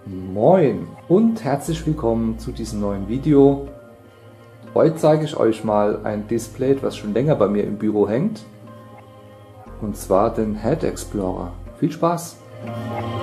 Moin und herzlich willkommen zu diesem neuen Video. Heute zeige ich euch mal ein Display, was schon länger bei mir im Büro hängt, und zwar den Head Explorer. Viel Spaß!